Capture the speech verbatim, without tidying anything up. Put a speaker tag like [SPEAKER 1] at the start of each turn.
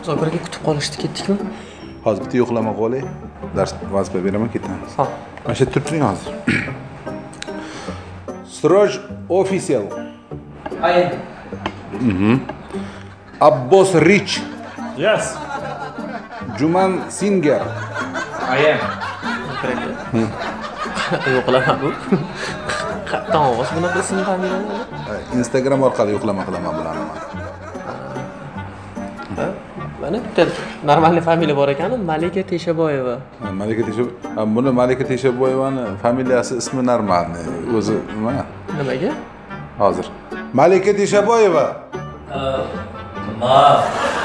[SPEAKER 1] Muzokaraga kutib qolishdi, ketdikmi?
[SPEAKER 2] Hozir bitta yo'qlama qilay. Dars vazifa beraman, ketamiz.
[SPEAKER 1] Xo'p.
[SPEAKER 2] Mana shu yerda turing hozir. Stroj official.
[SPEAKER 1] Ayen.
[SPEAKER 2] Mhm. Abbos Rich.
[SPEAKER 3] Yes.
[SPEAKER 2] Juman Singer.
[SPEAKER 3] Ayen.
[SPEAKER 1] Yo'qlama bu. Qattan ovoz bunaqa ism familiyalar.
[SPEAKER 2] Instagram orqali yo'qlama qilaman bularni.
[SPEAKER 1] Mana bitta normalniy familiya bor ekan, Malika Teshaboyeva.
[SPEAKER 2] Malika Teshaboyeva. Buni Malika Teshaboyevani familiyasi ismi normalniy. O'zi nima?
[SPEAKER 1] Nimaga?
[SPEAKER 2] Hozir. Malika Teshaboyeva.
[SPEAKER 4] Ma.